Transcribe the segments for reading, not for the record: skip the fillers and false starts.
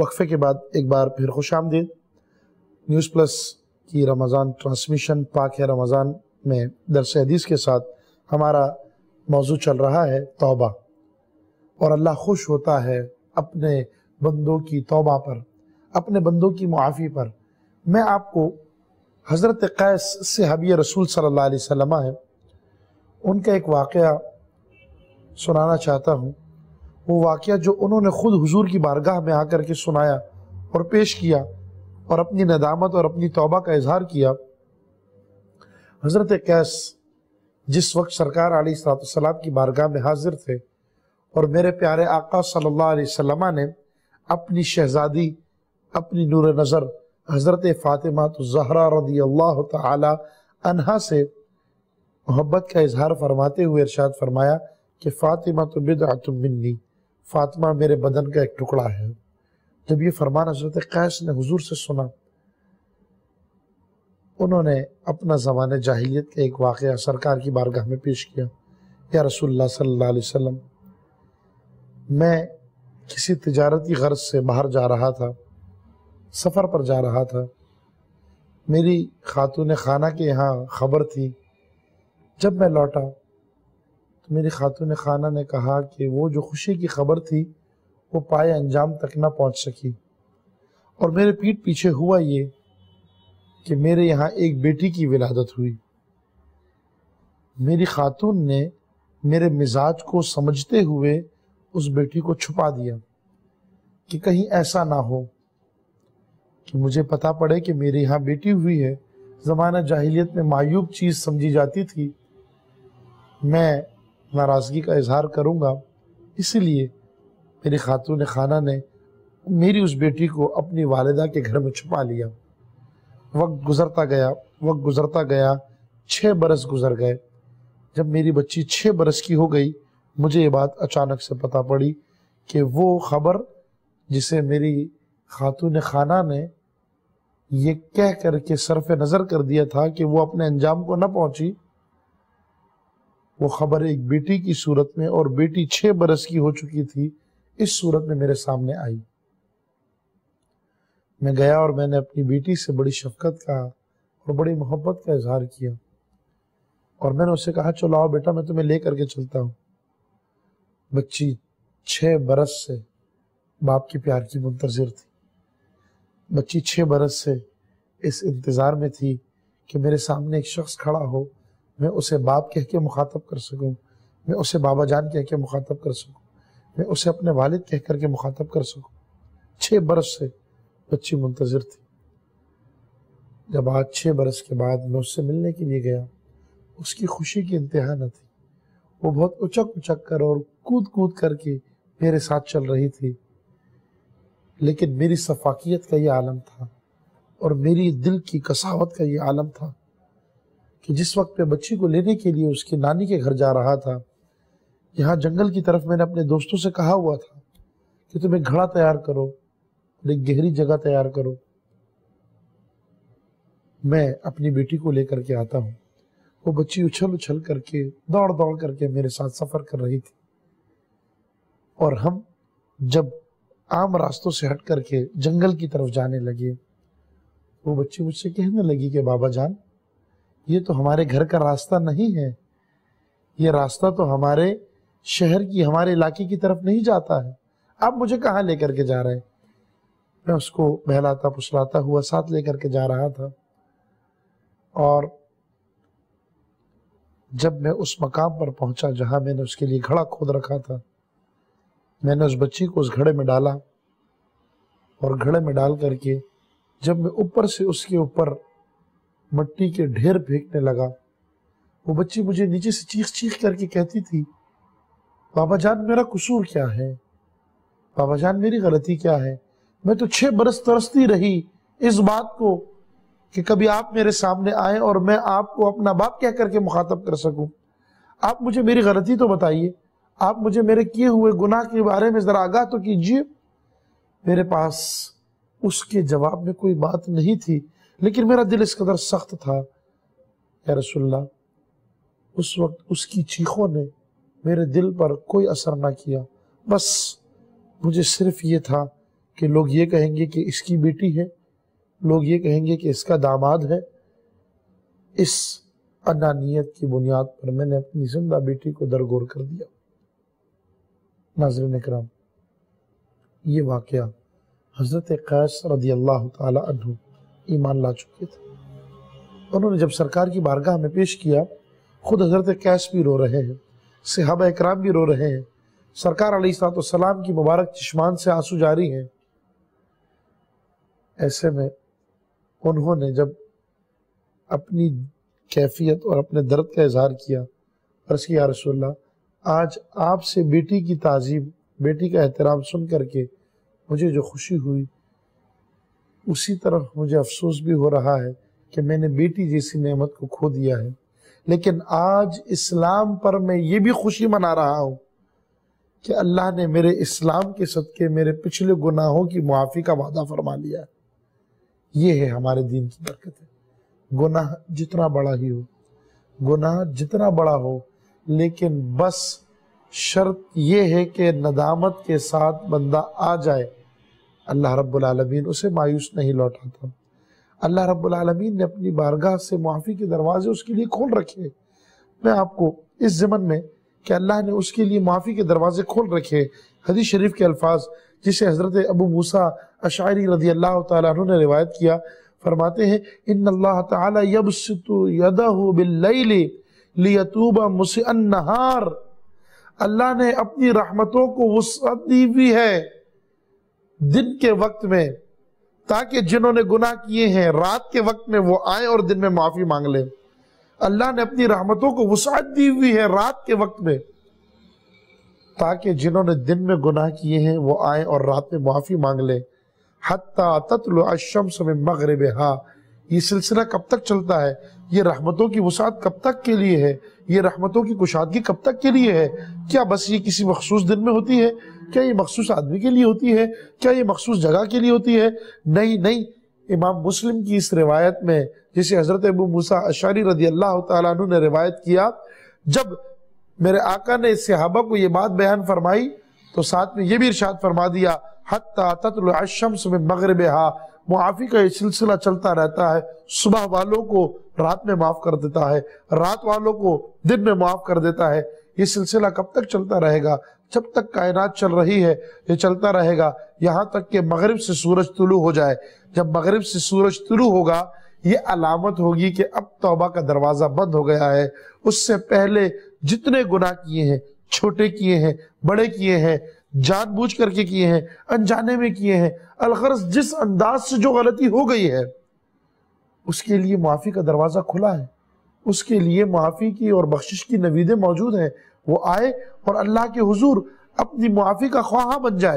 وقفے کے بعد ایک بار پھر خوش آمدید۔ نیوز پلس کی رمضان ٹرانسمیشن پاک ہے رمضان میں درس حدیث کے ساتھ ہمارا موضوع چل رہا ہے توبہ، اور اللہ خوش ہوتا ہے اپنے بندوں کی توبہ پر، اپنے بندوں کی معافی پر۔ میں آپ کو حضرت قیس صحابی رسول صلی اللہ علیہ وسلم ہے، ان کا ایک واقعہ سنانا چاہتا ہوں۔ وہ واقعہ جو انہوں نے خود حضور کی بارگاہ میں آ کر کے سنایا اور پیش کیا اور اپنی ندامت اور اپنی توبہ کا اظہار کیا۔ حضرت قیس جس وقت سرکار علیہ السلام کی بارگاہ میں حاضر تھے اور میرے پیارے آقا صلی اللہ علیہ وسلم نے اپنی شہزادی، اپنی نور نظر حضرت فاطمہ الزہرا رضی اللہ تعالی عنہا سے محبت کا اظہار فرماتے ہوئے ارشاد فرمایا کہ فاطمہ تو بدعۃ منی، فاطمہ میرے بدن کا ایک ٹکڑا ہے۔ جب یہ فرمان حضرت قیس نے حضور سے سنا، انہوں نے اپنا زمانہ جاہلیت کا ایک واقعہ سرکار کی بارگاہ میں پیش کیا۔ یا رسول اللہ صلی اللہ علیہ وسلم، میں کسی تجارتی غرض سے باہر جا رہا تھا، سفر پر جا رہا تھا، میری خاتون خانہ کے یہاں خبر تھی۔ جب میں لوٹا تو میری خاتون خانہ نے کہا کہ وہ جو خوشی کی خبر تھی وہ پائے انجام تک نہ پہنچ سکی، اور میرے پیٹھ پیچھے ہوا یہ کہ میرے یہاں ایک بیٹی کی ولادت ہوئی۔ میری خاتون نے میرے مزاج کو سمجھتے ہوئے اس بیٹی کو چھپا دیا کہ کہیں ایسا نہ ہو کہ مجھے پتا پڑے کہ میرے یہاں بیٹی ہوئی ہے۔ زمانہ جاہلیت میں معیوب چیز سمجھی جاتی تھی، میں ناراضگی کا اظہار کروں گا، اسی لیے میری خاتون خانہ نے میری اس بیٹی کو اپنی والدہ کے گھر میں چھپا لیا۔ وقت گزرتا گیا 6 برس گزر گئے۔ جب میری بچی 6 برس کی ہو گئی، مجھے یہ بات اچانک سے پتا پڑی کہ وہ خبر جسے میری خاتون خانہ نے یہ کہہ کر کے صرف نظر کر دیا تھا کہ وہ اپنے انجام کو نہ پہنچی، وہ خبر ایک بیٹی کی صورت میں، اور بیٹی 6 برس کی ہو چکی تھی، اس صورت میں میرے سامنے آئی۔ میں گیا اور میں نے اپنی بیٹی سے بڑی شفقت کا اور بڑی محبت کا اظہار کیا، اور میں نے اسے کہا چلو آؤ بیٹا میں تمہیں لے کر کے چلتا ہوں۔ بچی 6 برس سے باپ کی پیار کی منتظر تھی، بچی 6 برس سے اس انتظار میں تھی کہ میرے سامنے ایک شخص کھڑا ہو، میں اسے باپ کہہ کے مخاطب کر سکوں، میں اسے بابا جان کہہ کے مخاطب کر سکوں، میں اسے اپنے والد کہہ کر کے مخاطب کر سکوں۔ 6 برس سے بچی منتظر تھی۔ جب آج 6 برس کے بعد میں اس سے ملنے کے لیے گیا، اس کی خوشی کی انتہا نہ تھی۔ وہ بہت اچک اچک کر اور کود کود کر کے میرے ساتھ چل رہی تھی، لیکن میری شفقت کا یہ عالم تھا اور میری دل کی قساوت کا یہ عالم تھا کہ جس وقت میں بچی کو لینے کے لیے اس کی نانی کے گھر جا رہا تھا، یہاں جنگل کی طرف میں نے اپنے دوستوں سے کہا ہوا تھا کہ تم ایک گھڑا تیار کرو اور ایک گہری جگہ تیار کرو، میں اپنی بیٹی کو لے کر کے آتا ہوں۔ وہ بچی اچھل اچھل کر کے دوڑ دوڑ کر کے میرے ساتھ سفر کر رہی تھی، اور ہم جب عام راستوں سے ہٹ کر کے جنگل کی طرف جانے لگے، وہ بچی مجھ سے کہنے لگی کہ بابا جان، یہ تو ہمارے گھر کا راستہ نہیں ہے، یہ راستہ تو ہمارے شہر کی، ہمارے علاقے کی طرف نہیں جاتا ہے، آپ مجھے کہاں لے کر کے جا رہے ہیں؟ میں اس کو بہلاتا پسلاتا ہوا ساتھ لے کر کے جا رہا تھا، اور جب میں اس مقام پر پہنچا جہاں میں نے اس کے لیے گھڑا کھود رکھا تھا، میں نے اس بچی کو اس گھڑے میں ڈالا، اور گھڑے میں ڈال کر کے جب میں اوپر سے اس کے اوپر مٹی کے ڈھیر پھینکنے لگا، وہ بچی مجھے نیچے سے چیخ چیخ کر کے کہتی تھی بابا جان میرا قصور کیا ہے، بابا جان میری غلطی کیا ہے؟ میں تو 6 برس ترستی رہی اس بات کو کہ کبھی آپ میرے سامنے آئیں اور میں آپ کو اپنا باپ کہہ کر کے مخاطب کر سکوں۔ آپ مجھے میری غلطی تو بتائیے، آپ مجھے میرے کیے ہوئے گناہ کے بارے میں ذرا آگاہ تو کیجیے۔ میرے پاس اس کے جواب میں کوئی بات نہیں تھی، لیکن میرا دل اس قدر سخت تھا یا رسول اللہ، اس وقت اس کی چیخوں نے میرے دل پر کوئی اثر نہ کیا، بس مجھے صرف یہ تھا کہ لوگ یہ کہیں گے کہ اس کی بیٹی ہے، لوگ یہ کہیں گے کہ اس کا داماد ہے۔ اس انانیت کی بنیاد پر میں نے اپنی زندہ بیٹی کو درگور کر دیا۔ ناظرین اکرام، یہ واقعہ حضرت قیس رضی اللہ تعالی عنہ ایمان لا چکے تھے۔ انہوں نے جب سرکار کی بارگاہ میں پیش کیا، خود حضرت قیس بھی رو رہے ہیں، صحابہ اکرام بھی رو رہے ہیں، سرکار علیہ السلام کی مبارک چشمان سے آنسو جاری ہیں۔ ایسے میں انہوں نے جب اپنی کیفیت اور اپنے درد کا اظہار کیا، عرض کیا یا رسول اللہ، آج آپ سے بیٹی کی تعظیم، بیٹی کا احترام سن کر کے مجھے جو خوشی ہوئی، اسی طرح مجھے افسوس بھی ہو رہا ہے کہ میں نے بیٹی جیسی نعمت کو کھو دیا ہے، لیکن آج اسلام پر میں یہ بھی خوشی منا رہا ہوں کہ اللہ نے میرے اسلام کے صدقے میرے پچھلے گناہوں کی معافی کا وعدہ فرما لیا ہے۔ یہ ہے ہمارے دین کی برکت ہے۔ گناہ جتنا بڑا ہی ہو، گناہ جتنا بڑا ہو، لیکن بس شرط یہ ہے کہ ندامت کے ساتھ بندہ آ جائے، اللہ رب العالمین اسے مایوس نہیں لوٹاتا۔ اللہ رب العالمین نے اپنی بارگاہ سے معافی کے دروازے اس کے لیے کھول رکھے۔ میں آپ کو اس ضمن میں کہ اللہ نے اس کے لیے معافی کے دروازے کھول رکھے، حدیث شریف کے الفاظ جسے حضرت ابو موسیٰ اشعری رضی اللہ تعالیٰ عنہ نے روایت کیا، فرماتے ہیں ان اللہ تعالی یبسط یدہ باللیل لیتوب مسیء النہار، اللہ نے اپنی رحمتوں کو وسعت دی ہوئی ہے دن کے وقت میں، تاکہ جنہوں نے گناہ کیے ہیں رات کے وقت میں وہ آئیں اور دن میں معافی مانگ لیں۔ اللہ نے اپنی رحمتوں کو وسعت دی ہوئی ہے رات کے وقت میں، تاکہ جنہوں نے دن میں گناہ کیے ہیں وہ آئیں اور رات میں معافی مانگ لیں۔ حتی تطلع الشمس من مغربہا، یہ سلسلہ کب تک چلتا ہے؟ یہ رحمتوں کی وسعت کب تک کے لیے ہے؟ یہ رحمتوں کی کشادگی کب تک کے لیے ہے؟ کیا بس یہ کسی مخصوص دن میں ہوتی ہے؟ کیا یہ مخصوص آدمی کے لیے ہوتی ہے؟ کیا یہ مخصوص جگہ کے لیے ہوتی ہے؟ نہیں نہیں، امام مسلم کی اس روایت میں جسے حضرت ابو موسیٰ اشعری رضی اللہ تعالیٰ عنہ نے روایت کیا، جب میرے آقا نے صحابہ کو یہ بات بیان فرمائی تو ساتھ میں یہ بھی ارشاد فرما دیا حتی تطلع الشمس من مغربہا، معافی کا یہ سلسلہ چلتا رہتا ہے، صبح والوں کو رات میں معاف کر دیتا ہے، رات والوں کو دن میں معاف کر دیتا ہے۔ یہ سلسلہ کب تک چلتا رہے گا؟ جب تک کائنات چل رہی ہے یہ چلتا رہے گا، یہاں تک کہ مغرب سے سورج طلوع ہو جائے۔ جب مغرب سے سورج طلوع ہوگا یہ علامت ہوگی کہ اب توبہ کا دروازہ بند ہو گیا ہے۔ اس سے پہلے جتنے گناہ کیے ہیں، چھوٹے کیے ہیں، بڑے کیے ہیں، جان بوجھ کر کے کیے ہیں، انجانے میں کیے ہیں، الغرض جس انداز سے جو غلطی ہو گئی ہے، اس کے لیے معافی کا دروازہ کھلا ہے، اس کے لیے معافی کی اور بخشش کی نویدیں موجود ہیں۔ وہ آئے اور اللہ کے حضور اپنی معافی کا خواہاں بن جائے،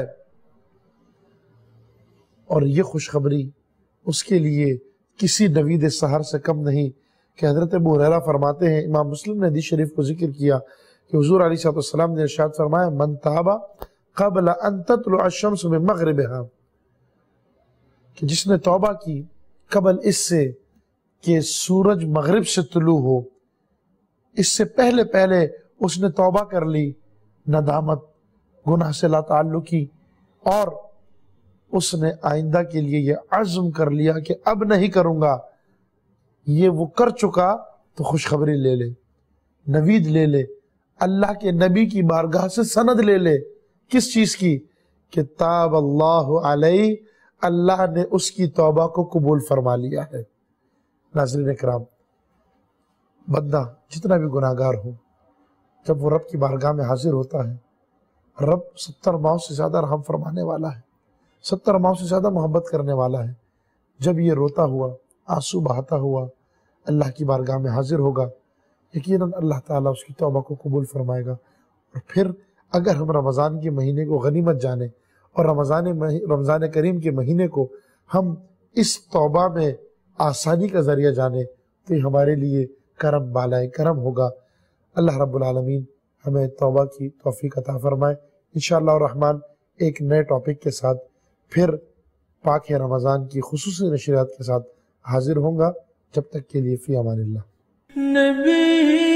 اور یہ خوشخبری اس کے لیے کسی نوید سحر سے کم نہیں کہ حضرت ابو ہریرہ فرماتے ہیں، امام مسلم نے حدیث شریف کو ذکر کیا کہ حضور علیہ السلام نے ارشاد فرمایا من تاب قبل ان تطلع الشمس من مغربہا، کہ جس نے توبہ کی قبل اس سے کہ سورج مغرب سے طلوع ہو، اس سے پہلے پہلے اس نے توبہ کر لی، ندامت، گناہ سے لا تعلقی، اور اس نے آئندہ کے لیے یہ عزم کر لیا کہ اب نہیں کروں گا، یہ وہ کر چکا تو خوشخبری لے لے، نوید لے لے، اللہ کے نبی کی بارگاہ سے سند لے لے۔ کس چیز کی؟ کہ تاب اللہ علیہ، اللہ نے اس کی توبہ کو قبول فرما لیا ہے۔ ناظرین اکرام، بندہ جتنا بھی گناہگار ہو، جب وہ رب کی بارگاہ میں حاضر ہوتا ہے، رب 70 ماؤں سے زیادہ رحم فرمانے والا ہے، 70 ماؤں سے زیادہ محبت کرنے والا ہے۔ جب یہ روتا ہوا، آنسو بہاتا ہوا اللہ کی بارگاہ میں حاضر ہوگا، یقیناً اللہ تعالیٰ اس کی توبہ کو قبول فرمائے گا۔ اور پھر اگر ہم رمضان کے مہینے کو غنیمت جانیں اور رمضان کریم کے مہینے کو ہم اس توبہ میں آسانی کا ذریعہ جانیں تو یہ ہمارے لیے کرم بالائے کرم ہوگا۔ اللہ رب العالمین ہمیں توبہ کی توفیق عطا فرمائے۔ انشاءاللہ الرحمن ایک نئے ٹاپک کے ساتھ پھر پاک رمضان کی خصوصی نشریات کے ساتھ حاضر ہوں گا۔ جب تک کے لیے فی امان اللہ۔ نبی